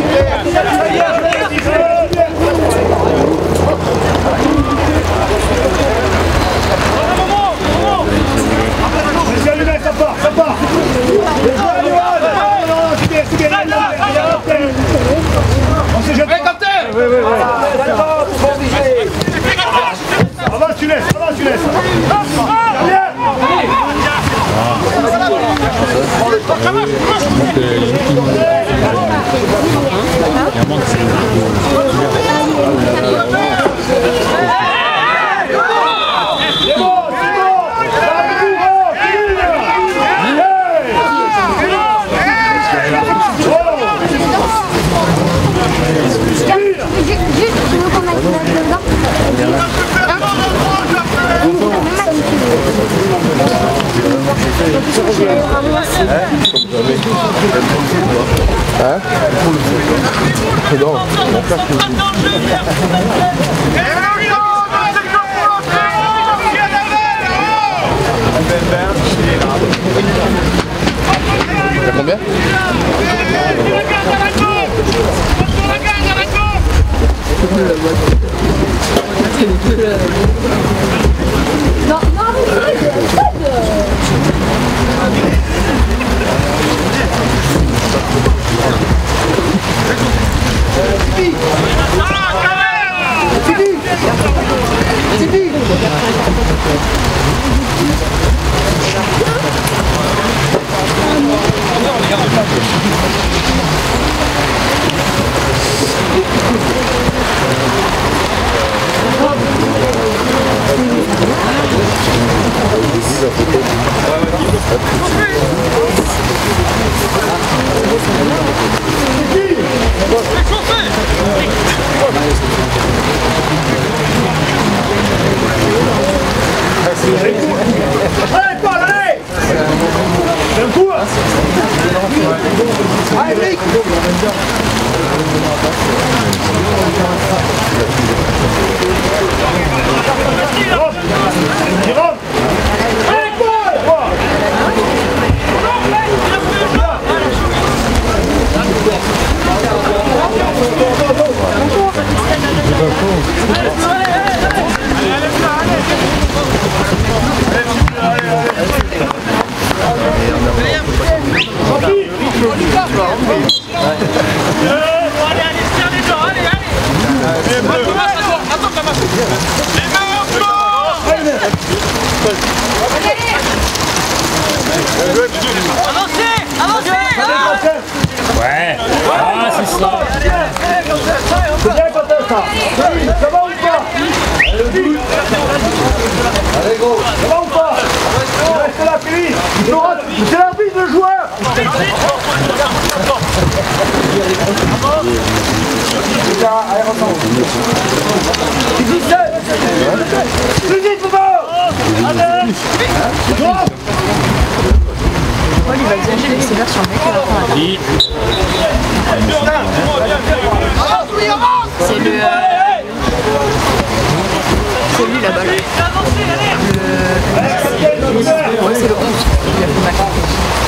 Avance, tu laisses. T'as combien? Ouais. Ah, c'est ça. C'est bien quand ça. Ça va ou pas? Allez gros. Ça va ou pas? Reste là, Philippe. C'est l'arbitre de joueur. Allez, retourne. Tu dis plus vite, Paul, il va exagérer les sévères sur le mec à la fin. Oui. C'est le... c'est lui là-bas. Ouais, c'est le 11. Il a fait ma carte.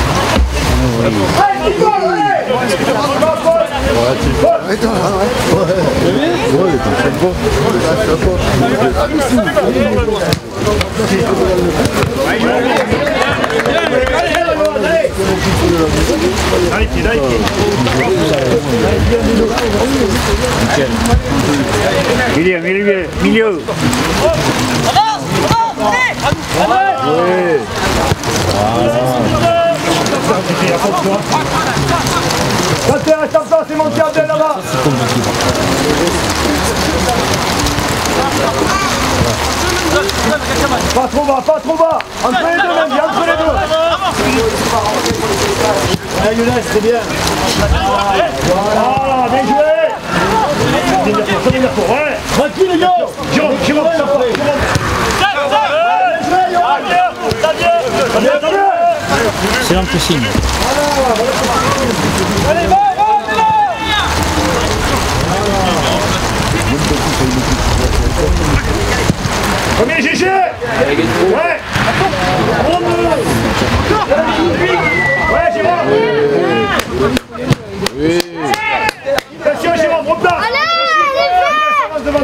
Milieu. Reste en place, c'est mon gardien là-bas. Pas trop bas. Entre les deux, même, entre les deux. Allez, Younes, c'est bien. Voilà, bien joué. Ouais. Tranquille, les gars. Jérôme, ça va. C'est un petit signe. Allez, va. Premier GG. Ouais. Ouais, Jérôme. Oui.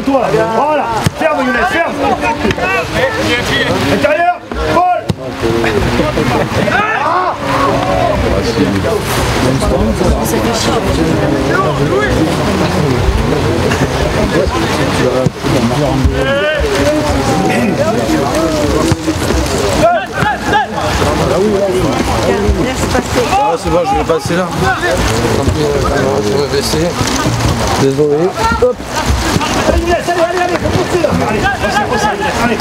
toi là. Voilà. Ferme Younes, ferme. Intérieur. Paul. Ah c'est bon, je vais passer là. Je vais baisser. Désolé. Hop. Allez Younes, allez, faut pousser là. Allez, allez.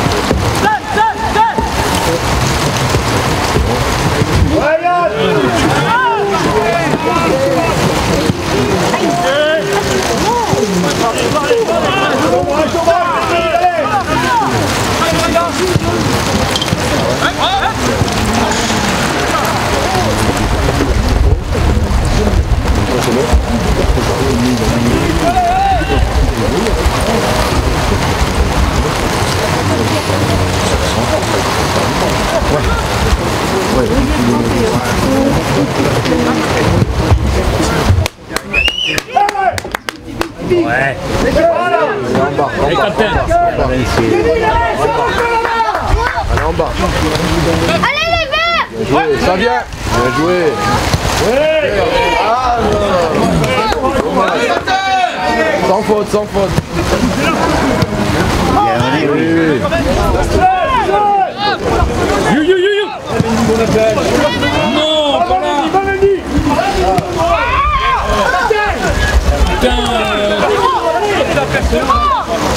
Ouais, Yann. Ouais. Allez, capitaine. Allez en bas. Allez les verts! Bien joué, ça vient. Bien joué. Sans faute, sans faute. You. Non, pas là. Putain.